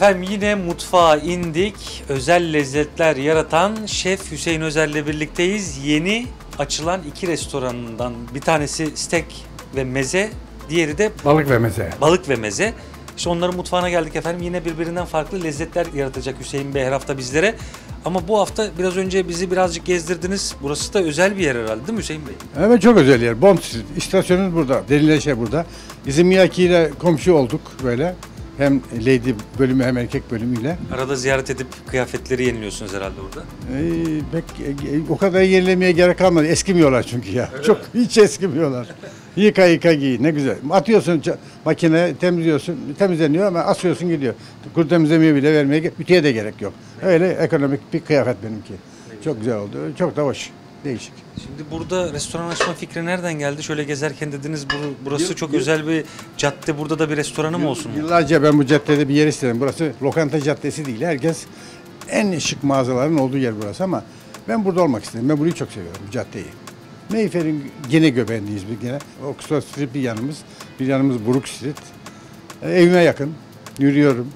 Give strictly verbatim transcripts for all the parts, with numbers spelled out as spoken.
Efendim yine mutfağa indik. Özel lezzetler yaratan Şef Hüseyin Özer'le birlikteyiz. Yeni açılan iki restoranından bir tanesi steak ve meze, diğeri de Balık ve meze. Balık ve meze. İşte onların mutfağına geldik efendim. Yine birbirinden farklı lezzetler yaratacak Hüseyin Bey her hafta bizlere. Ama bu hafta biraz önce bizi birazcık gezdirdiniz. Burası da özel bir yer herhalde değil mi Hüseyin Bey? Evet, çok özel yer. Bond Street. İstasyonumuz burada. Derinleşe burada. Bizim Miyaki ile komşu olduk böyle. Hem lady bölümü hem erkek bölümüyle. Arada ziyaret edip kıyafetleri yeniliyorsunuz herhalde orada. Ee, pek, e, o kadar yenilemeye gerek kalmadı. Eskimiyorlar çünkü ya. Öyle çok mi? Hiç eskimiyorlar. Yıka yıka giy. Ne güzel. Atıyorsun makineye, temizliyorsun. Temizleniyor ama asıyorsun gidiyor. Kuru temizlemeye bile vermeye, ütüye de gerek yok. Öyle ekonomik bir kıyafet benimki. Çok güzel oldu. Çok da hoş. Değişik. Şimdi burada restoran açma fikri nereden geldi? Şöyle gezerken dediniz burası Yıl, çok yıl, özel bir cadde. Burada da bir restoranım yıl, olsun mu? Yıllarca ben bu caddede bir yer istedim. Burası lokanta caddesi değil. Herkes en şık mağazaların olduğu yer burası ama ben burada olmak istedim. Ben burayı çok seviyorum, bu caddeyi. Mayfair'in gene göbeğindeyiz bir gene. Oxford Street bir yanımız, bir yanımız Brook Street. E, evime yakın, yürüyorum.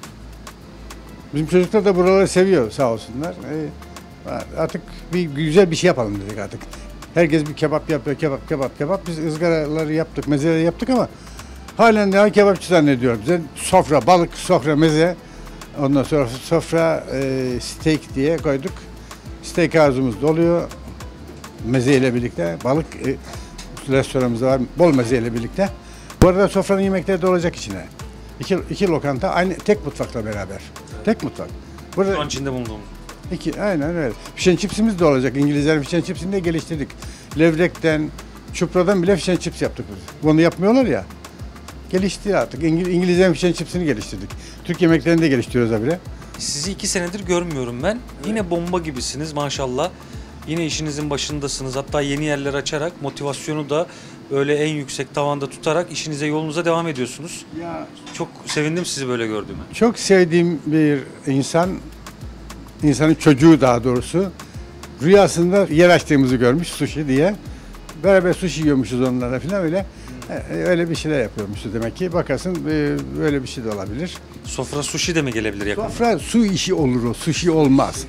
Bizim çocuklar da buraları seviyor sağ olsunlar. E, artık bir güzel bir şey yapalım dedik artık. Herkes bir kebap yapıyor, kebap, kebap, kebap. Biz ızgaraları yaptık, mezeleri yaptık ama halen daha kebapçı zannediyorum. Bize sofra, balık, sofra, meze. Ondan sonra sofra, e, steak diye koyduk. Steak ağzımız doluyor. Mezeyle birlikte. Balık e, restoranımızda var, bol mezeyle birlikte. Bu arada sofranın yemekleri de olacak içine. İki, iki lokanta, aynı tek mutfakla beraber. Tek mutfak. Burada, Şu an içinde bulunduğumuz. İki, aynen öyle. Fish and chips'imiz de olacak. İngilizlerin fish and chips'ini de geliştirdik. Levrekten, çupradan bile fish and chips yaptık biz. Bunu yapmıyorlar ya. Gelişti artık. İngiliz, İngilizlerin fish and chips'ini geliştirdik. Türk yemeklerini de geliştiriyoruz habire. Sizi iki senedir görmüyorum ben. Yine bomba gibisiniz maşallah. Yine işinizin başındasınız. Hatta yeni yerler açarak motivasyonu da böyle en yüksek tavanda tutarak işinize yolunuza devam ediyorsunuz. Ya, çok sevindim sizi böyle gördüğüme. Çok sevdiğim bir insan, insanın çocuğu daha doğrusu, rüyasında yer açtığımızı görmüş, sushi diye. Beraber sushi yiyormuşuz onlarla falan öyle. Öyle bir şeyler yapıyormuşuz demek ki. Bakarsın böyle bir şey de olabilir. Sofra sushi de mi gelebilir yakında? Sofra su işi olur o, sushi olmaz.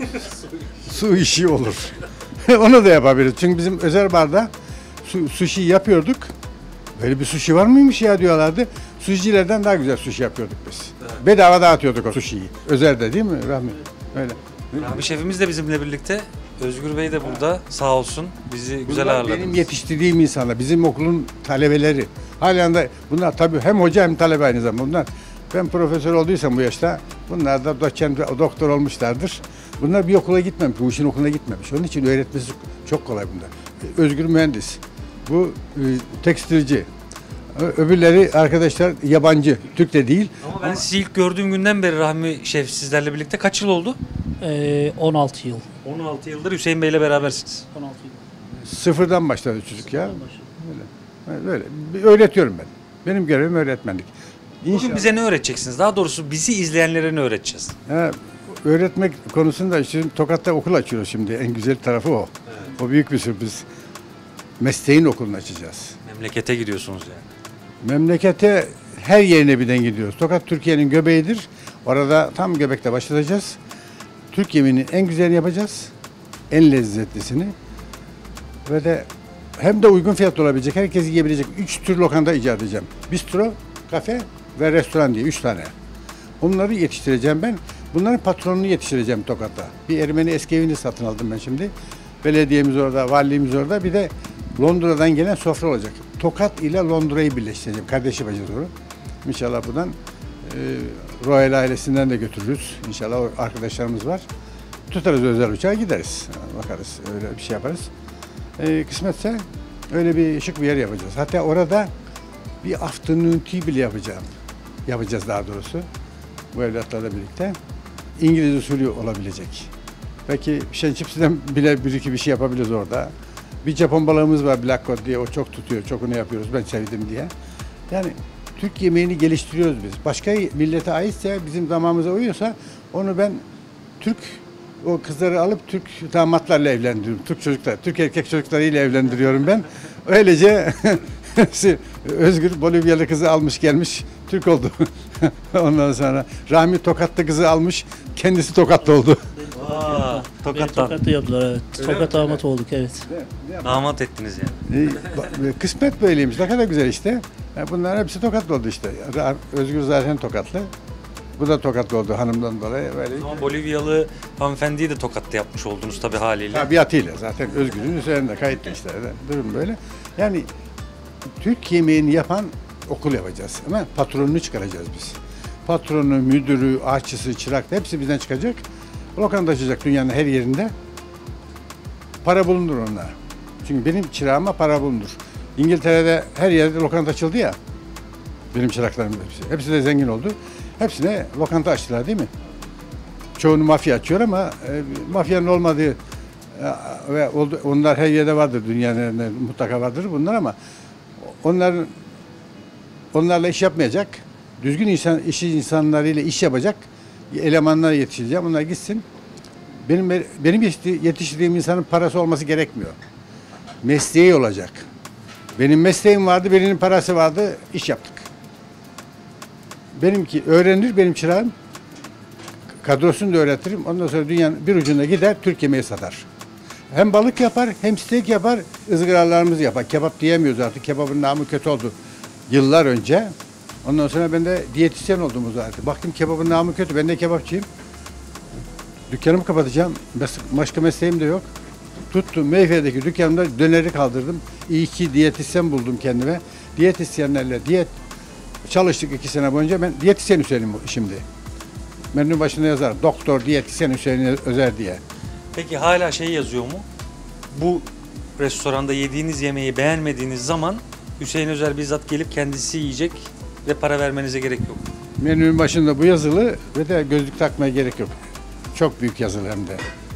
Su işi olur. Onu da yapabiliriz. Çünkü bizim özel barda su, sushi yapıyorduk. Böyle bir sushi var mıymış ya diyorlardı. Sushi'lerden daha güzel sushi yapıyorduk biz. Evet. Bedava dağıtıyorduk o sushi'yi. Özel de değil mi Rahmi? Öyle. Rahmi şefimiz de bizimle birlikte. Özgür Bey de burada sağ olsun. Bizi güzel bunlar ağırladınız. Benim yetiştirdiğim insanlar, bizim okulun talebeleri. Halen de bunlar tabii hem hoca hem talebe aynı zamanda. Bunlar, ben profesör olduysam bu yaşta, bunlar da doçent, doktor olmuşlardır. Bunlar bir okula gitmemiş, bu işin okuluna gitmemiş. Onun için öğretmesi çok kolay bunlar. Özgür mühendis, bu e, tekstilci. Öbürleri arkadaşlar yabancı, Türk de değil. Ama ben sizi ilk gördüğüm günden beri Rahmi Şef sizlerle birlikte kaç yıl oldu? Ee, on altı yıl. on altı yıldır Hüseyin Bey'le berabersiniz. on altı yıl. Sıfırdan başladı çocuk ya. Öyle. Böyle. Öğretiyorum ben. Benim görevim öğretmenlik. İnşallah. Bugün bize ne öğreteceksiniz? Daha doğrusu bizi izleyenlere ne öğreteceğiz? Ha, öğretmek konusunda şimdi Tokat'ta okul açıyoruz şimdi. En güzel tarafı o. Evet. O büyük bir sürpriz. Mesleğin okulunu açacağız. Memlekete gidiyorsunuz yani. Memlekete her yerine birden gidiyoruz. Tokat Türkiye'nin göbeğidir. Orada tam göbekte başlatacağız. Türk yemeğini en güzelini yapacağız. En lezzetlisini. Ve de hem de uygun fiyatlı olabilecek, herkes yiyebilecek üç tür lokanta icat edeceğim. Bistro, kafe ve restoran diye üç tane. Onları yetiştireceğim ben. Bunların patronunu yetiştireceğim Tokat'ta. Bir Ermeni eski evini satın aldım ben şimdi. Belediyemiz orada, valiliğimiz orada. Bir de Londra'dan gelen sofra olacak. Tokat ile Londra'yı birleştireceğim. Kardeşi bacı doğru. İnşallah buradan e, Royal ailesinden de götürürüz. İnşallah arkadaşlarımız var. Tutarız özel uçağa gideriz. Bakarız öyle bir şey yaparız. E, kısmetse öyle bir şık bir yer yapacağız. Hatta orada bir afternoon tea bile yapacağım. Yapacağız daha doğrusu. Bu evlatlarla birlikte. İngiliz usulü olabilecek. Belki fish and chips'den bile bir iki bir şey yapabiliriz orada. Bir Japon balığımız var Black Cod diye, o çok tutuyor, çok onu yapıyoruz, ben sevdim diye. Yani Türk yemeğini geliştiriyoruz biz. Başka millete aitse, bizim damağımıza uyuyorsa onu ben Türk, o kızları alıp Türk damatlarla evlendiriyorum. Türk çocuklar, Türk erkek çocuklarıyla evlendiriyorum ben. Öylece Özgür Bolivyalı kızı almış gelmiş, Türk oldu. Ondan sonra Rahmi Tokatlı kızı almış, kendisi Tokatlı oldu. Aa, Beni Tokat'tan. Tokat'ta yaptılar evet. Öyle Tokat mi? damat olduk evet. Damat ettiniz yani. E, bak, kısmet böyleymiş, ne kadar güzel işte. Yani bunların hepsi Tokatlı oldu işte. Ra- Özgür zaten Tokatlı. Bu da Tokatlı oldu hanımdan dolayı. Böyle. Ama Bolivyalı hanımefendiyi de Tokat'ta yapmış oldunuz tabii haliyle. Tabiatıyla zaten Özgür'ün üzerinde kayıtlı işte. Durum böyle. Yani Türk yemeğini yapan okul yapacağız ama patronunu çıkaracağız biz. Patronu, müdürü, aşçısı, çırak hepsi bizden çıkacak. Lokanta açacak dünyanın her yerinde. Para bulunur onunla. Çünkü benim çırağıma para bulunur. İngiltere'de her yerde lokanta açıldı ya. Benim çıraklarım hepsi. Hepsi de zengin oldu. Hepsine lokanta açtılar değil mi? Çoğunu mafya açıyor ama e, mafyanın olmadığı e, ve oldu, onlar her yerde vardır. Dünyanın mutlaka vardır bunlar ama onların onlarla iş yapmayacak. Düzgün insan, işi insanlarıyla iş yapacak elemanlar yetiştireceğim. Onlar gitsin. Benim benim yetiştirdiğim insanın parası olması gerekmiyor. Mesleği olacak. Benim mesleğim vardı, birinin parası vardı, iş yaptık. Benimki öğrenir, benim çırağım. Kadrosunu da öğretirim. Ondan sonra dünyanın bir ucuna gider, Türk yemeği satar. Hem balık yapar, hem steak yapar, ızgaralarımızı yapar. Kebap diyemiyoruz artık. Kebabın namı kötü oldu yıllar önce. Ondan sonra ben de diyetisyen oldum o zaten. Baktım kebabın namı kötü, ben de kebapçıyım. Dükkanımı kapatacağım. Başka mesleğim de yok. Tuttum Meyfe'deki dükkanımda döneri kaldırdım. İyi ki diyetisyen buldum kendime. Diyetisyenlerle diyet çalıştık iki sene boyunca. Ben diyetisyen Hüseyin'im şimdi. Menünün başında yazar. Doktor, diyetisyen Hüseyin Özer diye. Peki hala şey yazıyor mu? Bu restoranda yediğiniz yemeği beğenmediğiniz zaman Hüseyin Özer bizzat gelip kendisi yiyecek ve para vermenize gerek yok. Menünün başında bu yazılı ve de gözlük takmaya gerek yok. Çok büyük yazılı hem de.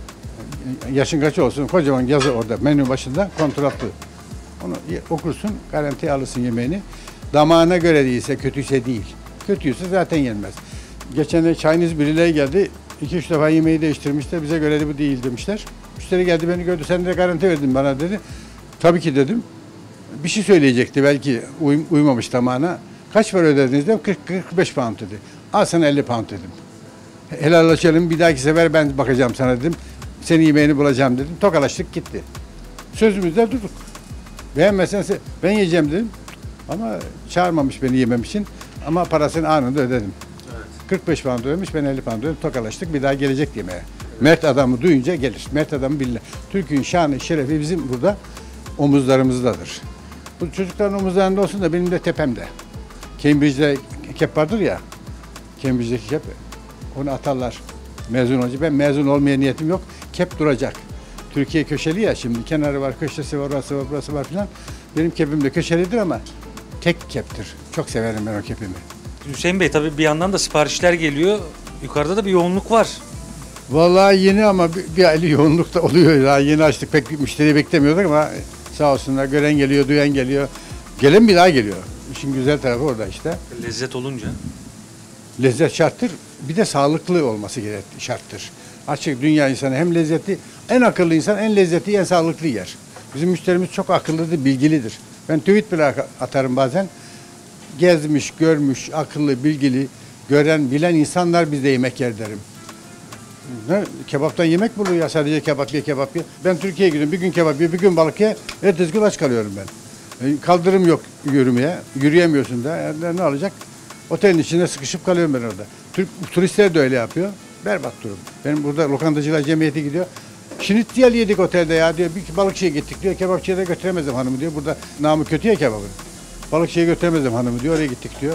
Yaşın kaç olsun kocaman yazı orada menünün başında kontratlı. Onu okursun, garantiye alırsın yemeğini. Damağına göre değilse, kötüyse değil. Kötüyse zaten yenmez. Geçen de Chinese birileri geldi. İki üç defa yemeği değiştirmişler. Bize göre de bu değil demişler. Müşteri geldi beni gördü. Sen de garanti verdin bana dedi. Tabii ki dedim. Bir şey söyleyecekti belki uy uymamış damağına. Kaç para ödediniz dedim. kırk kırk beş pound dedi. Al sana elli pound dedim. Helallaşalım bir dahaki sefer ben bakacağım sana dedim. Senin yemeğini bulacağım dedim. Tokalaştık gitti. Sözümüzde durduk. Beğenmezsen ben yiyeceğim dedim. Ama çağırmamış beni yemem için. Ama parasını anında ödedim. Evet. kırk beş pound ödemiş, ben elli pound ödedim. Tokalaştık, bir daha gelecek yemeğe. Evet. Mert adamı duyunca gelir. Mert adamı bilirler. Türk'ün şanı, şerefi bizim burada omuzlarımızdadır. Bu çocukların omuzlarında olsun da benim de tepemde. Cambridge'de kep vardır ya. Cambridge'deki kep. Onu atarlar. Mezun olunca. Ben mezun olmaya niyetim yok. Kep duracak. Türkiye köşeli ya şimdi. Kenarı var, köşesi var, orası var, burası var filan. Benim kepim de köşelidir ama tek keptir. Çok severim ben o kepimi. Hüseyin Bey tabii bir yandan da siparişler geliyor. Yukarıda da bir yoğunluk var. Vallahi yeni ama bir, bir aylık yoğunluk da oluyor. Daha yeni açtık pek bir müşteri beklemiyorduk ama sağ olsunlar gören geliyor, duyan geliyor. Gelen bir daha geliyor. İşin güzel tarafı orada işte. Lezzet olunca. Lezzet şarttır. Bir de sağlıklı olması gerek şarttır. Açık dünya insanı hem lezzetli, en akıllı insan en lezzetli, en sağlıklı yer. Bizim müşterimiz çok akıllıdır, bilgilidir. Ben tweet bile atarım bazen. Gezmiş, görmüş, akıllı, bilgili, gören, bilen insanlar bizde yemek yer derim. Ne? Kebaptan yemek buluyor ya sadece kebap ye, kebap ye. Ben Türkiye'ye gidiyorum, bir gün kebap ye, bir gün balık ye, ertesi gün aç kalıyorum ben. Kaldırım yok yürümeye, yürüyemiyorsun da. Yani ne olacak? Otelin içinde sıkışıp kalıyorum ben orada. Türk turistler de öyle yapıyor. Berbat durum. Benim burada lokantacılar cemiyeti gidiyor. Şinitziyel yedik otelde ya diyor. Bir balıkçıya gittik diyor. Kebapçıya da götüremezdim hanımı diyor. Burada namı kötü ya kebabın. Balıkçıya götüremezdim hanımı diyor. Oraya gittik diyor.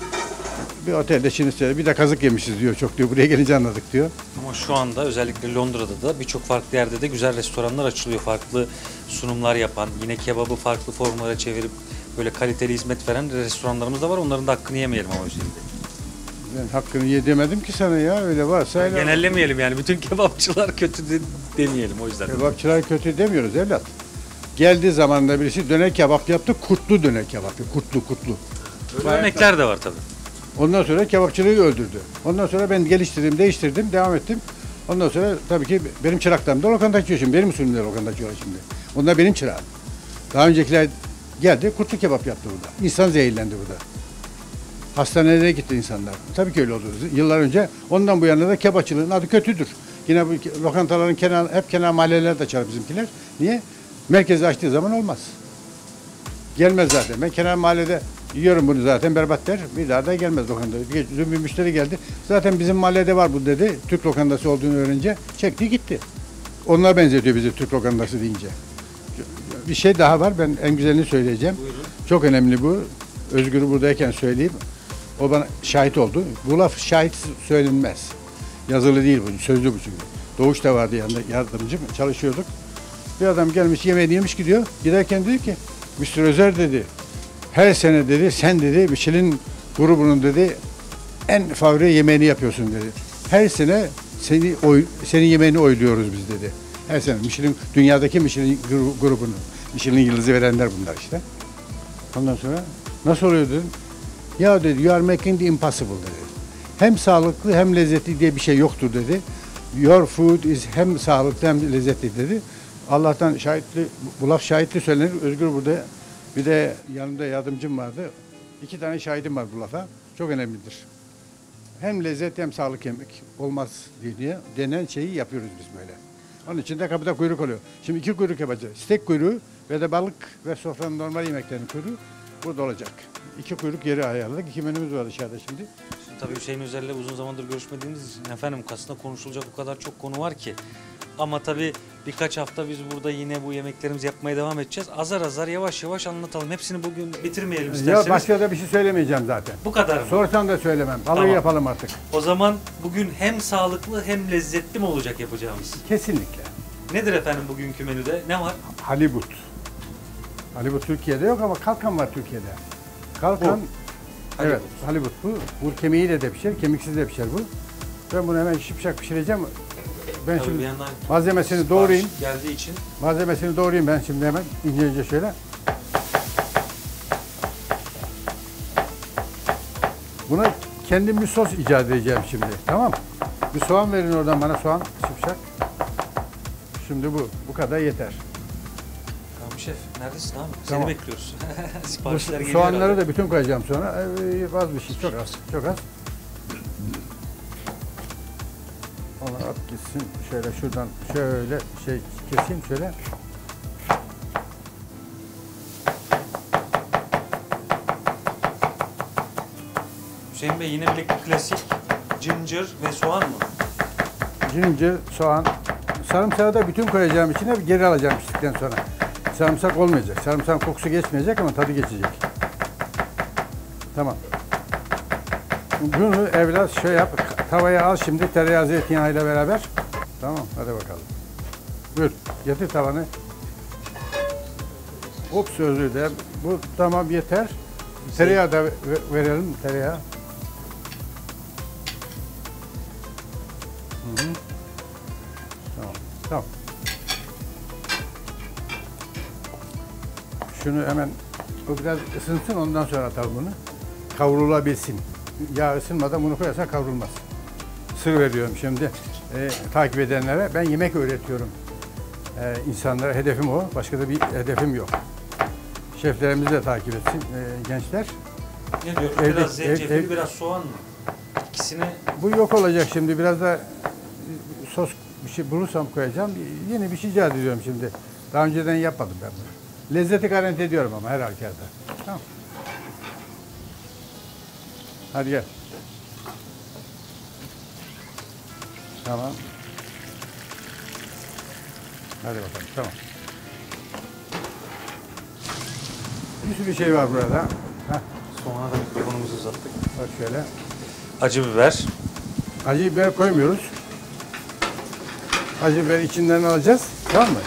Bir otelde şinitziyel. Bir de kazık yemişiz diyor çok diyor. Buraya gelince anladık diyor. Ama şu anda özellikle Londra'da da birçok farklı yerde de güzel restoranlar açılıyor. Farklı sunumlar yapan, yine kebabı farklı formlara çevirip böyle kaliteli hizmet veren restoranlarımız da var. Onların da hakkını yemeyelim ama Hüseyin Bey. Ben hakkını yedemedim ki sana ya. Öyle varsa öyle. Genellemeyelim yani. Bütün kebapçılar kötü de demeyelim o yüzden. Kebapçılar kötü demiyoruz evlat. Geldiği zamanında birisi döner kebap yaptı. Kurtlu döner kebap yaptı. Kurtlu kurtlu. Öyle örnekler de var tabii. Ondan sonra kebapçılığı öldürdü. Ondan sonra ben geliştirdim, değiştirdim, devam ettim. Ondan sonra tabii ki benim çıraklarım da lokanta açıyor şimdi. Benim usulümde lokanta açıyorlar şimdi. Onlar benim çırağım. Daha öncekiler Geldi kurtlu kebap yaptı burada. İnsan zehirlendi burada. Hastanelere gitti insanlar. Tabii ki öyle oldu. Yıllar önce ondan bu yana da kebapçılığın adı kötüdür. Yine bu lokantaların kenar, hep kenar mahalleler de açar bizimkiler. Niye? Merkezi açtığı zaman olmaz. Gelmez zaten. Ben kenar mahallede yiyorum bunu zaten berbat der. Bir daha da gelmez lokanta. Dün bir müşteri geldi. Zaten bizim mahallede var bu dedi. Türk lokantası olduğunu öğrenince çekti gitti. Onlar benzetiyor bizi Türk lokantası deyince. Bir şey daha var. Ben en güzelini söyleyeceğim. Buyurun. Çok önemli bu. Özgür'ü buradayken söyleyeyim. O bana şahit oldu. Bu laf şahit söylenmez. Yazılı değil bu. Sözlü bu çünkü. Doğuş da vardı yanında yardımcım. Çalışıyorduk. Bir adam gelmiş yemeğini yemiş gidiyor. Giderken diyor ki mister Özer dedi. Her sene dedi sen dedi Michelin grubunun dedi en favori yemeğini yapıyorsun dedi. Her sene seni oy, senin yemeğini oyluyoruz biz dedi. Her sene Michelin dünyadaki Michelin gru- grubunun Michelin yıldızı verenler bunlar işte. Ondan sonra nasıl oluyor dedim. Ya dedi you are making the impossible dedi. Hem sağlıklı hem lezzetli diye bir şey yoktur dedi. Your food is hem sağlıklı hem lezzetli dedi. Allah'tan şahitli, bu laf şahitli söylenir. Özgür burada bir de yanımda yardımcım vardı. İki tane şahidim var bu lafa. Çok önemlidir. Hem lezzet hem sağlık yemek olmaz diye denen şeyi yapıyoruz biz böyle. Onun için de kapıda kuyruk oluyor. Şimdi iki kuyruk yapacağız. Steak kuyruğu ve de balık ve sofranın normal yemeklerinin kuyruğu burada olacak. İki kuyruk yeri ayarladık. İki menümüz var dışarıda şimdi. Şimdi tabii Hüseyin Özer'le uzun zamandır görüşmediğimiz için efendim aslında konuşulacak o kadar çok konu var ki. Ama tabii birkaç hafta biz burada yine bu yemeklerimizi yapmaya devam edeceğiz. Azar azar yavaş yavaş anlatalım. Hepsini bugün bitirmeyelim isterseniz. Ya başka da bir şey söylemeyeceğim zaten. Bu kadar mı? Sorsan da söylemem. Balığı Tamam. yapalım artık. O zaman bugün hem sağlıklı hem lezzetli mi olacak yapacağımız? Kesinlikle. Nedir efendim bugünkü menüde? Ne var? Halibut. Halibut Türkiye'de yok ama kalkan var Türkiye'de. Kalkan, Bu. evet halibut bu. Bu kemiğiyle de pişer, kemiksiz de pişer bu. Ben bunu hemen şıpşak pişireceğim. Ben Tabii bir şimdi yandan malzemesini doğrayayım. sipariş geldiği için Malzemesini doğrayayım ben şimdi hemen ince ince şöyle. Buna kendim bir sos icat edeceğim şimdi. Tamam. Bir soğan verin oradan bana soğan şıpşak. Şimdi bu. Bu kadar yeter. Tamam şef neredesin abi? Seni Tamam. bekliyoruz. Bu Siparişler geliyor soğanları herhalde. da bütün koyacağım sonra. Ee, az bir şey. Çok az. Çok az. Onu at gitsin. Şöyle şuradan şöyle şey keseyim şöyle. Hüseyin Bey yine bir klasik ginger ve soğan mı? Ginger, soğan. Sarımsağı da bütün koyacağım içine geri alacağım piştikten sonra. Sarımsak olmayacak. Sarımsağın kokusu geçmeyecek ama tadı geçecek. Tamam. Bunu evlat şöyle yap. Tavaya al şimdi tereyağı zeytinyağıyla beraber. Tamam hadi bakalım. Buyur getir tavanı. Ups özür dilerim. Bu tamam yeter. Tereyağı da ve- verelim tereyağı. Hı hı. Tamam. Tamam. Şunu hemen o biraz ısınsın ondan sonra atalım bunu. Kavrulabilsin. Yağ ısınmadan bunu koyarsan kavrulmaz. Sır veriyorum şimdi e, takip edenlere. Ben yemek öğretiyorum. E, insanlara hedefim o. Başka da bir hedefim yok. Şeflerimizi de takip etsin e, gençler. Ne diyoruz? Evde- Biraz zencefil, ev- ev- biraz soğan mı? İkisini Bu yok olacak şimdi. Biraz da e, sos bir şey bulursam koyacağım. Yeni bir şey icat ediyorum şimdi. Daha önceden yapmadım ben bunu. Lezzeti garanti ediyorum ama her halükarda. Tamam. Hadi gel. Tamam. Hadi bakalım. Tamam. Bir sürü şey var burada. Heh, soğana da mikrofonumuzu uzattık. bak şöyle. Acı biber. Acı biber koymuyoruz. Acı biber içinden alacağız. Tamam mı?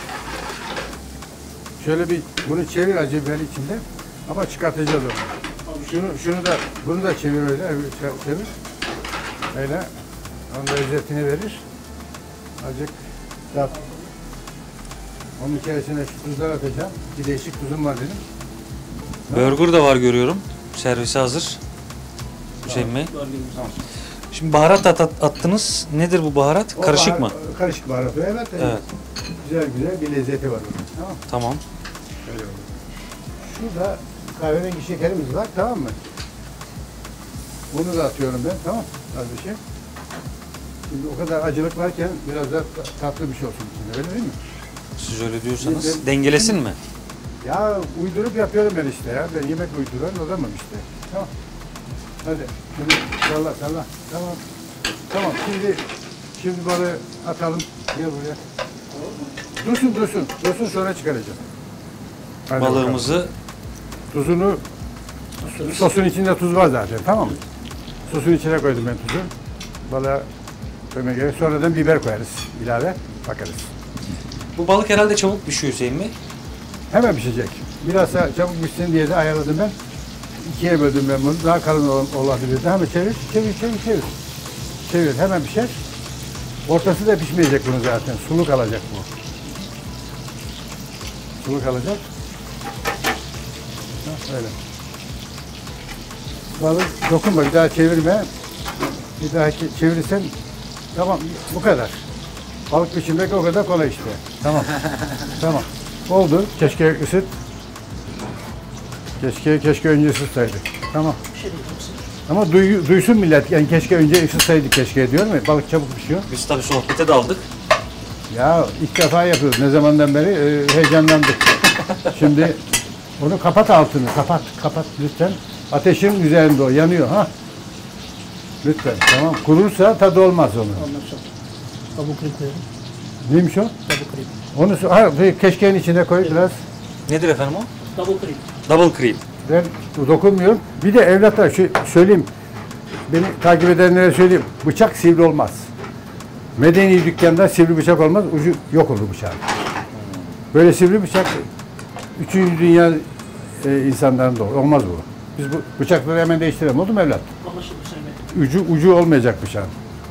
Şöyle bir bunu çevir acı biber içinde. Ama çıkartacağız onu. Şunu şunu da bunu da çevir öyle. Evet, çevir. Öyle. Onun da lezzetini verir. Azıcık tat. Onun içerisine şu tuzlar atacağım. Bir değişik tuzum var dedim. Burger da var görüyorum. Servise hazır. Hüseyin Bey. Tamam. Şimdi baharat at- at- attınız. Nedir bu baharat? O Karışık bahar- mı? Karışık baharat. Evet, evet. Evet. Güzel güzel bir lezzeti var bunun. Tamam. Tamam. Şöyle olur. Şurada kahverengi şekerimiz var, tamam mı? Bunu da atıyorum ben, tamam. Az bir şey. Şimdi o kadar acılık varken biraz da tatlı bir şey olsun içinde, öyle değil mi? Siz öyle diyorsanız Ben- dengelesin mi? Ya uydurup yapıyorum ben işte ya. Ben yemek uyduran adamım işte. Tamam. Hadi. Şimdi salla salla. Tamam. Tamam. Şimdi şimdi balığı atalım. Gel buraya. Dursun dursun. Dursun sonra çıkaracağım. Hadi Balığımızı bakalım. Tuzunu sosun içinde tuz var zaten, tamam mı? Sosun içine koydum ben tuzu. Balığa koymaya gerek. Sonradan biber koyarız. İlave bakarız. bu balık herhalde çabuk pişiyor Hüseyin Bey. Hemen pişecek. Biraz daha çabuk pişsin diye de ayarladım ben. İkiye böldüm ben bunu. Daha kalın ol- olabilir. Hemen çevir, çevir, çevir, çevir. Çevir, hemen pişer. Ortası da pişmeyecek bunu zaten. Sulu kalacak bu. Sulu kalacak. Ha, öyle. Balık dokunma, bir daha çevirme. Bir daha ke- çevirirsen tamam, bu kadar. Balık pişirmek o kadar kolay işte. Tamam. Tamam. Oldu. Keşke ısıt. Keşke keşke önce ısıtsaydık. Tamam. Bir şey diyeceksin. Ama duy- duysun millet. Yani keşke önce ısıtsaydık keşke diyor mu? Balık çabuk pişiyor. Biz tabii sohbete daldık. Ya ilk defa yapıyoruz. Ne zamandan beri e, heyecanlandık. Şimdi onu kapat altını. Kapat. Kapat lütfen. Ateşin üzerinde o. Yanıyor. Ha. Lütfen. Tamam. Kurursa tadı olmaz onun. Ondan sonra double cream koyalım. Neymiş o? Double cream. Onu so- ha, keşkeğin içine koy biraz. Nedir efendim o? Double cream. Double cream. Ben dokunmuyorum. Bir de evlatlar şu söyleyeyim. Beni takip edenlere söyleyeyim. Bıçak sivri olmaz. Medeni dükkanda sivri bıçak olmaz. Ucu yok olur bıçağın. Böyle sivri bıçak üçüncü dünya e, insanlarında olur. Olmaz bu. Biz bu bıçakları hemen değiştirelim. Oldu mu evlat? Anlaşıldı Hüseyin Bey. Ucu ucu olmayacak bıçağın.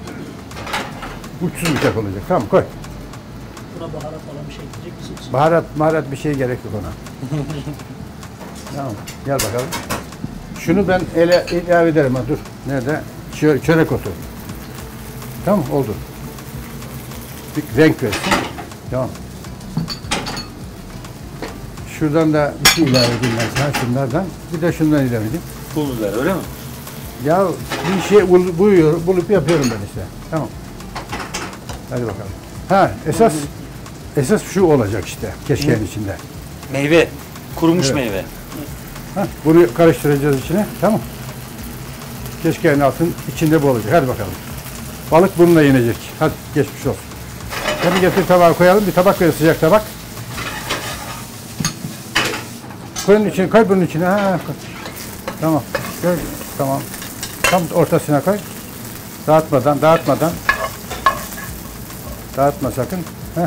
Uçsuz bıçak olacak. Tamam koy. Buna baharat falan bir şey ekleyecek misiniz? Baharat, baharat bir şey gerek yok ona. Tamam. Gel bakalım. Şunu ben ele ilave ederim ha dur. Nerede? Çö çörek otu. Tamam oldu. Bir renk versin. Tamam. Şuradan da bir şey ilave edeyim ben sana şunlardan. Bir de şundan ilave edeyim. Pul biber öyle mi? Ya bir şey bul, buluyor, bulup yapıyorum ben işte. Tamam. Hadi bakalım. Ha esas esas şu olacak işte keşkeğin içinde. Meyve. Kurumuş Evet. meyve. Ha, bunu karıştıracağız içine. Tamam. Keşkeğin altın içinde bu olacak. Hadi bakalım. Balık bununla yenecek. Hadi geçmiş olsun. Hadi getir tabağa koyalım. Bir tabak ver, sıcak tabak. Koyun içine, koy bunun içine. Ha, koy. Tamam. Koy. Tamam. Tam ortasına koy. Dağıtmadan, dağıtmadan. Dağıtma sakın. Heh.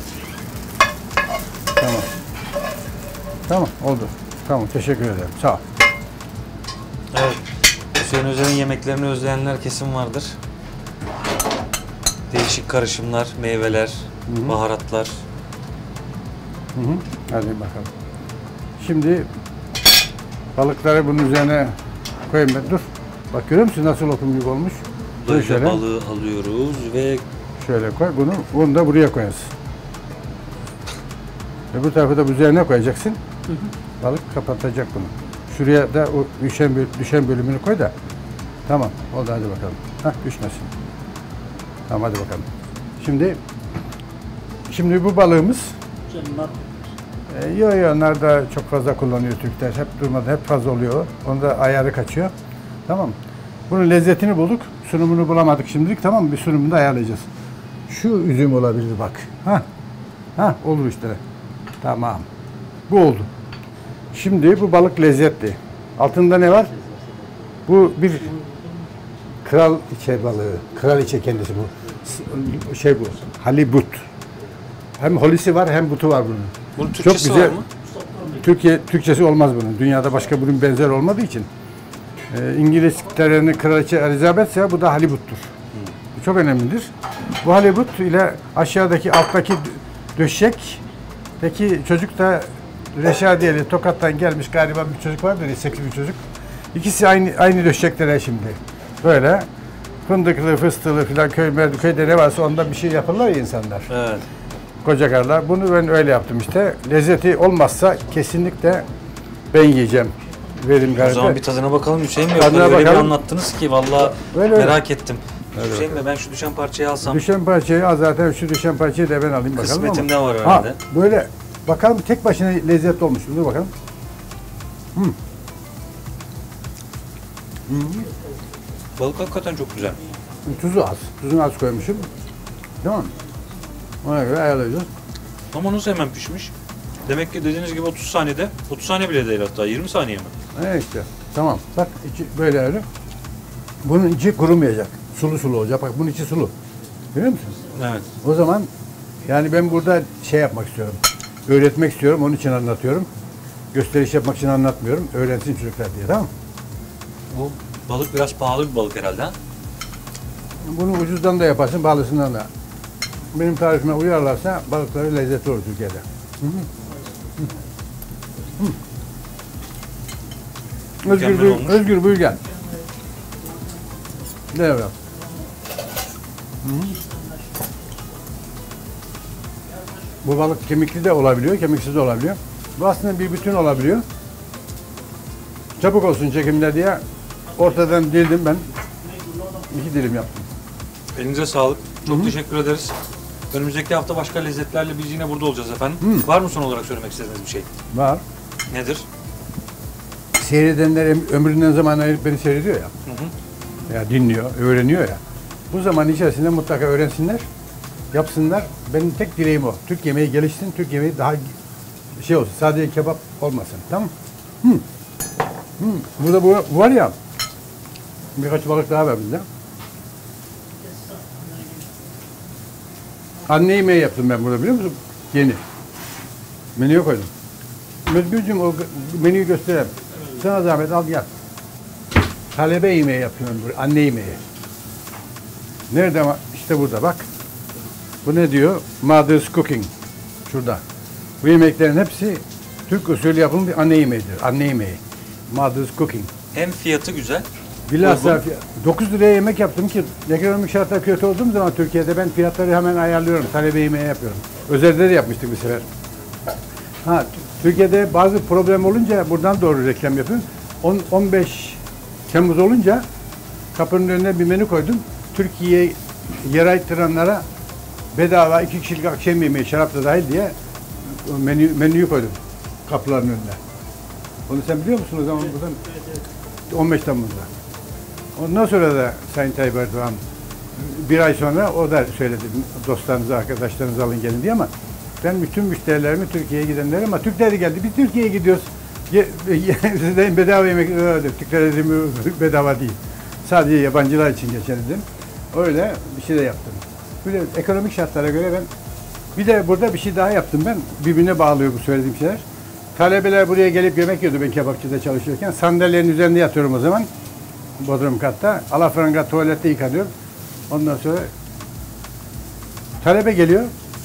Tamam. Tamam, oldu. Tamam, teşekkür ederim. Sağ ol. Evet. Hüseyin Özel'in yemeklerini özleyenler kesin vardır. Değişik karışımlar, meyveler, baharatlar. Hı hı. Hadi bakalım. Şimdi balıkları bunun üzerine koyayım ben. Dur. Bak görüyor musun nasıl lokum gibi olmuş? Koy Böyle şöyle. balığı alıyoruz ve Şöyle koy bunu. Bunu da buraya koyarsın. Öbür tarafı da üzerine koyacaksın. Hı hı. Balık kapatacak bunu. Şuraya da o düşen, böl- düşen bölümünü koy da. Tamam. Oldu hadi bakalım. Hah düşmesin. Tamam hadi bakalım. Şimdi şimdi bu balığımız Üzerinden e, yo yo onlar da çok fazla kullanıyor Türkler. Hep durmadan hep fazla oluyor. Onda ayarı kaçıyor. Tamam. Bunun lezzetini bulduk. Sunumunu bulamadık şimdilik. Tamam mı? Bir sunumunu da ayarlayacağız. Şu üzüm olabilir bak. Ha. Ha olur işte. Tamam. Bu oldu. Şimdi bu balık lezzetli. Altında ne var? Bu bir kraliçe balığı. Kraliçe kendisi bu. S- Şey bu. Halibut. Hem holisi var hem butu var bunun. bunun Türkçesi güzel. var mı? Türkiye Türkçesi olmaz bunun. Dünyada başka bunun benzer olmadığı için. Ee, İngilizlerin kraliçe Elizabeth ise bu da halibuttur. Bu çok önemlidir. Bu halibut ile aşağıdaki alttaki dö- döşekteki çocuk da Reşadiyeli Tokat'tan gelmiş galiba bir çocuk vardır, istekli bir çocuk. İkisi aynı aynı döşeklere şimdi. Böyle fındıklı, fıstıklı filan köy, köyde ne varsa ondan bir şey yaparlar ya insanlar. Evet. Koca karlar. Bunu ben öyle yaptım işte. Lezzeti olmazsa kesinlikle Ben yiyeceğim. Verim O galiba. zaman bir tadına bakalım Hüseyin Bey. Tadına Öyle bir bakalım. anlattınız ki vallahi Öyle öyle. merak ettim. Öyle Hüseyin Bey ben şu düşen parçayı alsam. Düşen parçayı al zaten şu düşen parçayı da ben alayım bakalım ama. Kısmetimde var Ha, herhalde. böyle bakalım tek başına lezzetli olmuş. Dur bakalım. Hmm. Balık hakikaten çok güzel. Tuzu az. Tuzunu az koymuşum. Tamam mı? Ona göre ayarlayacağız. Ama nasıl hemen pişmiş? Demek ki dediğiniz gibi otuz saniyede, otuz saniye bile değil hatta yirmi saniye mi? Evet işte. Tamam. Bak içi böyle öyle. Bunun içi kurumayacak. Sulu sulu olacak. Bak bunun içi sulu. Görüyor musun? Evet. O zaman yani ben burada şey yapmak istiyorum. Öğretmek istiyorum. Onun için anlatıyorum. Gösteriş yapmak için anlatmıyorum. Öğrensin çocuklar diye. Tamam mı? Bu balık biraz pahalı bir balık herhalde. Ha? Bunu ucuzdan da yaparsın, pahalısından da. Benim tarifime uyarlarsa balıkları lezzetli olur Türkiye'de. Hı hı. Hı. Hı. Özgür, Mükemmel buyur, olmuş. Özgür buyur gel. Ne yapalım? Bu balık kemikli de olabiliyor, kemiksiz de olabiliyor. Bu aslında bir bütün olabiliyor. Çabuk olsun çekimler diye ortadan dildim ben. İki dilim yaptım. Elinize sağlık. Çok Hı hı. teşekkür ederiz. Önümüzdeki hafta başka lezzetlerle biz yine burada olacağız efendim. Hı. Var mı son olarak söylemek istediğiniz bir şey? Var. Nedir? Seyredenler öm- ömründen zaman ayırıp beni seyrediyor ya. Hı hı. Ya dinliyor, öğreniyor ya. Bu zaman içerisinde mutlaka öğrensinler, yapsınlar. Benim tek dileğim o. Türk yemeği gelişsin, Türk yemeği daha şey olsun, sadece kebap olmasın. Tamam mı? Hı. Hı. Burada bu, bu var ya, birkaç balık daha var bizde. Anne yemeği yaptım ben burada biliyor musun? Yeni. Menüye koydum. Özgürcüğüm o g- menüyü göstereyim. Sana zahmet al gel. Talebe yemeği yapıyorum burada, anne yemeği. Nerede ama? İşte burada bak. Bu ne diyor? Mother's Cooking. Şurada. Bu yemeklerin hepsi Türk usulü yapılmış bir anne yemeğidir. Anne yemeği. Mother's Cooking. Hem fiyatı güzel. Bilhassa Uygun. dokuz liraya yemek yaptım ki ekonomik şartlar kötü olduğum zaman Türkiye'de ben fiyatları hemen ayarlıyorum. Talebe yemeği yapıyorum. Özelde de yapmıştık bir sefer. Ha, T- Türkiye'de bazı problem olunca buradan doğru reklam yapıyorum. on on beş Temmuz olunca kapının önüne bir menü koydum. Türkiye'ye yer ayıttıranlara bedava iki kişilik akşam yemeği şarap da dahil diye menü, menüyü koydum kapıların önüne. Onu sen biliyor musun o zaman buradan? on beş Temmuz'da. Ondan sonra da Sayın Tayyip Erdoğan bir ay sonra o da söyledi dostlarınızı, arkadaşlarınızı alın gelin diye ama ben bütün müşterilerimi Türkiye'ye gidenleri ama Türkler de geldi. Biz Türkiye'ye gidiyoruz. Ye, ye, sizden bedava yemek öyle. Türkler dedim bedava değil. Sadece yabancılar için geçer dedim. Öyle bir şey de yaptım. Böyle ekonomik şartlara göre ben bir de burada bir şey daha yaptım ben. Birbirine bağlıyor bu söylediğim şeyler. Talebeler buraya gelip yemek yiyordu ben kebapçıda çalışırken. Sandalyelerin üzerinde yatıyorum o zaman. Bodrum katta. Alafranga tuvalette yıkanıyorum. Ondan sonra talebe geliyor.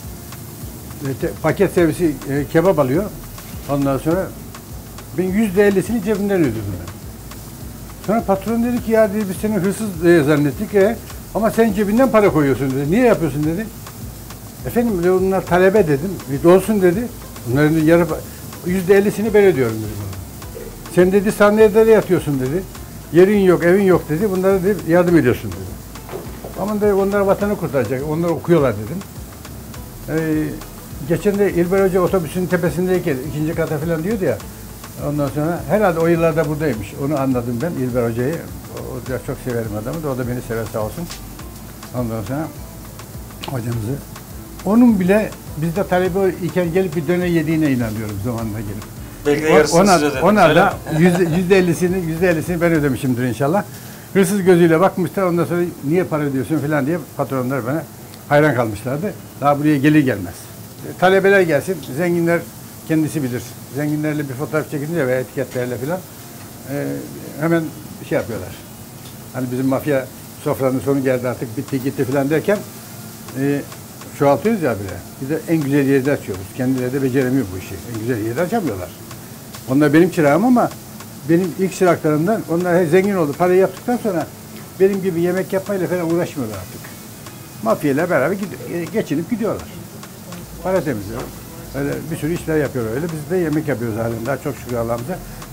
E, te- paket servisi e, kebap alıyor. Ondan sonra ben yüzde ellisini cebimden ödüyordum ben. Sonra patron dedi ki ya dedi, biz seni hırsız e, zannettik e, ama sen cebinden para koyuyorsun dedi. Niye yapıyorsun dedi. Efendim dedi, bunlar talebe dedim. E, olsun dedi. Bunların dedi, yarı yüzde ellisini ben ödüyorum dedi bana. Sen dedi sandalyede yatıyorsun dedi. Yerin yok, evin yok dedi. Bunlara dedi, yardım ediyorsun dedi. Ama dedi, onlar vatanı kurtaracak. Onlar okuyorlar dedim. Ee, geçen de İlber Hoca otobüsün tepesindeyken ikinci kata falan diyordu ya. Ondan sonra herhalde o yıllarda buradaymış. Onu anladım ben İlber Hoca'yı. O, o da çok severim adamı da o da beni sever sağ olsun. Ondan sonra hocamızı. Onun bile bizde talebe iken gelip bir döner yediğine inanıyorum zamanında gelip. Belki de O- yarısını ona, siz ödediniz. ona öyle da mi? yüzde, yüzde ellisini, yüzde ellisini ben ödemişimdir inşallah. Hırsız gözüyle bakmışlar ondan sonra niye para ödüyorsun falan diye patronlar bana hayran kalmışlardı. Daha buraya gelir gelmez. E, Talebeler gelsin, zenginler kendisi bilir. Zenginlerle bir fotoğraf çekince ve etiketlerle falan e, hemen şey yapıyorlar. Hani bizim mafya sofranın sonu geldi artık bitti gitti falan derken e, çoğaltıyoruz ya bile. Biz de en güzel yerde açıyoruz. Kendileri de beceremiyor bu işi. En güzel yerde açamıyorlar. Onlar benim çırağım ama benim ilk çıraklarımdan onlar zengin oldu. Parayı yaptıktan sonra benim gibi yemek yapmayla falan uğraşmıyorlar artık. Mafyayla beraber gidiyor, geçinip gidiyorlar. Para temizliyor. Öyle bir sürü işler yapıyorlar öyle. Biz de yemek yapıyoruz halen daha çok şükür Allah'ımıza.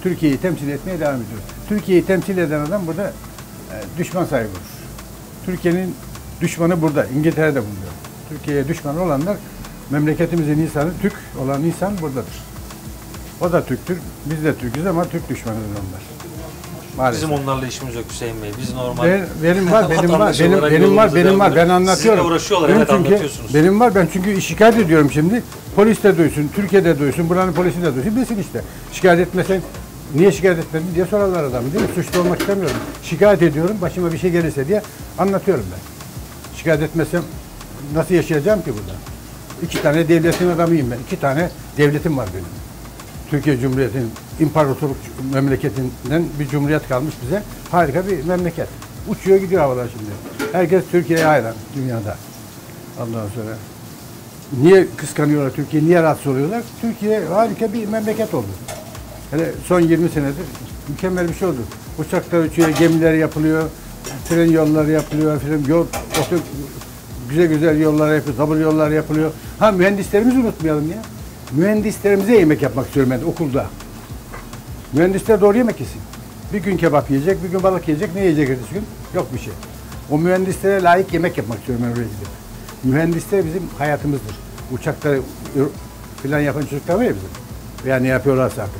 Türkiye'yi temsil etmeye devam ediyoruz. Türkiye'yi temsil eden adam burada e, düşman sahibi olur. Türkiye'nin düşmanı burada, İngiltere'de bulunuyor. Türkiye'ye düşman olanlar, memleketimizin insanı, Türk olan insan buradadır. O da Türktür, biz de Türk'üz ama Türk düşmanıdır onlar. Maalesef. Bizim onlarla işimiz yok Hüseyin Bey. Biz normal Ben, benim var, benim var, vatandaş benim, olarak benim var, yolumuza benim devam var. Ben ediyoruz. anlatıyorum. Sizinle uğraşıyorlar, Benim evet, çünkü, anlatıyorsunuz. benim var, ben çünkü şikayet ediyorum şimdi. Polis de duysun, Türkiye'de duysun, buranın polisi de duysun, bilsin işte. Şikayet etmesen, niye şikayet etmedin diye sorarlar adamı, değil mi? Suçlu olmak istemiyorum. Şikayet ediyorum, başıma bir şey gelirse diye anlatıyorum ben. Şikayet etmesem nasıl yaşayacağım ki burada? İki tane devletin adamıyım ben. İki tane devletim var benim. Türkiye Cumhuriyeti'nin imparatorluk memleketinden bir cumhuriyet kalmış bize. Harika bir memleket. Uçuyor gidiyor havalar şimdi. Herkes Türkiye'ye hayran dünyada. Ondan sonra niye kıskanıyorlar Türkiye, niye rahatsız oluyorlar? Türkiye harika bir memleket oldu. Hele son yirmi senedir mükemmel bir şey oldu. Uçaklar uçuyor, gemiler yapılıyor, tren yolları yapılıyor, falan, yol, otur, güzel güzel yollar yapılıyor, tabur yollar yapılıyor. Ha mühendislerimizi unutmayalım ya. Mühendislerimize yemek yapmak istiyorum ben okulda. Mühendisler doğru yemek yesin. Bir gün kebap yiyecek, bir gün balık yiyecek, ne yiyecek ertesi gün? Yok bir şey. O mühendislere layık yemek yapmak istiyorum ben oraya gidip. Mühendisler bizim hayatımızdır. Uçakları filan yapan çocuklar var ya bizim. Veya ne yapıyorlarsa artık.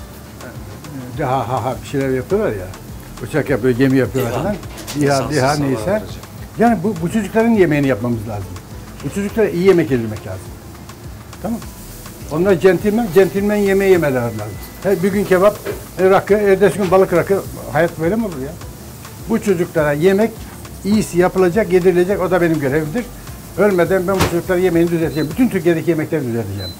Ha ha ha bir şeyler yapıyorlar ya. Uçak yapıyor, gemi yapıyorlar İHA. falan. İHA, İnsansız İHA hava neyse. aracı. Yani bu, bu çocukların yemeğini yapmamız lazım. Bu çocuklara iyi yemek yedirmek lazım. Tamam. Onlar centilmen, centilmen yemeği yemeleri lazım. Her bir gün kebap, e, rakı, ertesi gün balık rakı. Hayat böyle mi olur ya? Bu çocuklara yemek iyisi yapılacak, yedirilecek. O da benim görevimdir. Ölmeden ben bu çocuklara yemeğini düzelteceğim. Bütün Türkiye'deki yemekleri düzelteceğim.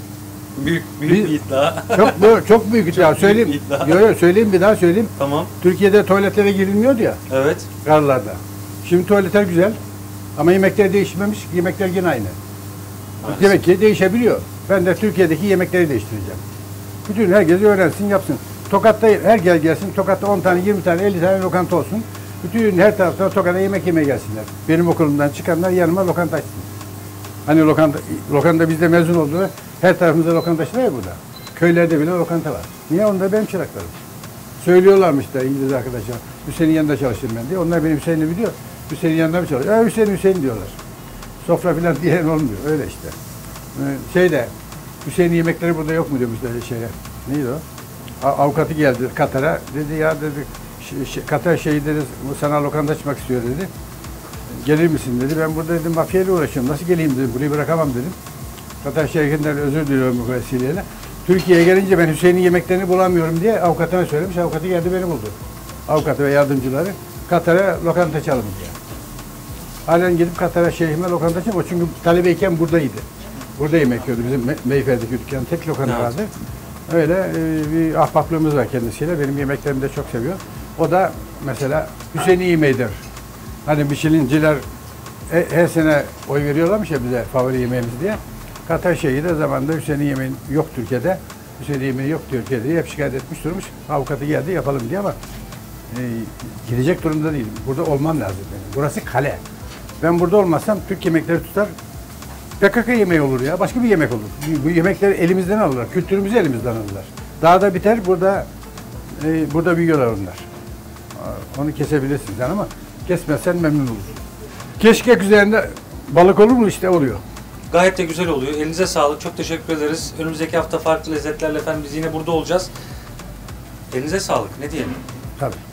Büyük büyük Bir- bir iddia. Çok bu çok büyük iddia. büyük Söyleyeyim. bir iddia. Yo, yo, söyleyeyim bir daha söyleyeyim. Tamam. Türkiye'de tuvaletlere girilmiyordu ya Evet. karlarda. Şimdi tuvaletler güzel ama yemekler değişmemiş. Yemekler yine aynı. Maalesef. Demek ki değişebiliyor. Ben de Türkiye'deki yemekleri değiştireceğim. Bütün herkes öğrensin, yapsın. Tokat'ta her gel gelsin. Tokat'ta on tane, yirmi tane, elli tane lokanta olsun. Bütün her tarafta Tokat'a yemek yemeye gelsinler. Benim okulumdan çıkanlar yanıma lokanta açsın. Hani lokanta, lokanta bizde mezun oldular. Her tarafımızda lokanta açtılar ya burada. Köylerde bile lokanta var. Niye? Onlar benim çıraklarım. Söylüyorlarmış da İngiliz arkadaşlar. Hüseyin'in yanında çalışırım ben diye. Onlar benim Hüseyin'i biliyor. Hüseyin'in yanında mı çalışıyor? E, Hüseyin Hüseyin diyorlar. Sofra filan diyen olmuyor. Öyle işte. Ee, Şeyde, Hüseyin'in yemekleri burada yok mu demişler şeye. Neydi o? A- Avukatı geldi Katar'a. Dedi ya dedi, ş- ş- Katar şeyi dedi, sana lokanta açmak istiyor dedi. Gelir misin dedi. Ben burada dedim mafyayla uğraşıyorum. Nasıl geleyim dedim. Burayı bırakamam dedim. Katar Şeyhi'nden özür diliyorum bu vesileyle. Türkiye'ye gelince ben Hüseyin'in yemeklerini bulamıyorum diye avukatına söylemiş. Avukatı geldi beni buldu. Avukatı ve yardımcıları Katar'a lokanta açalım diye. Halen gidip Katar'a şeyhime lokanta açayım. O çünkü talebeyken buradaydı. Burada yemek yiyordu. Bizim Me- Meyfer'deki dükkanın tek lokanta Evet. vardı. Öyle e, bir ahbaplığımız var kendisiyle. Benim yemeklerimi de çok seviyor. O da mesela Hüseyin'i yemeği der. Hani Michelin'ciler e, her sene oy veriyorlarmış ya bize favori yemeğimiz diye. Katar şeyi de zamanında Hüseyin'in yemeği yok Türkiye'de. Hüseyin'in yemeği yok Türkiye'de diye hep şikayet etmiş durmuş. Avukatı geldi yapalım diye ama e, gidecek durumda değilim. Burada olmam lazım benim. Burası kale. Ben burada olmazsam Türk yemekleri tutar. P K K yemeği olur ya. Başka bir yemek olur. Bu, bu yemekleri elimizden alırlar. Kültürümüzü elimizden alırlar. Dağda biter, burada e, burada büyüyorlar onlar. Onu kesebilirsin sen ama kesmezsen memnun olursun. Keşkek üzerinde balık olur mu? İşte oluyor. Gayet de güzel oluyor. Elinize sağlık. Çok teşekkür ederiz. Önümüzdeki hafta farklı lezzetlerle efendim biz yine burada olacağız. Elinize sağlık. Ne diyelim? Tabii.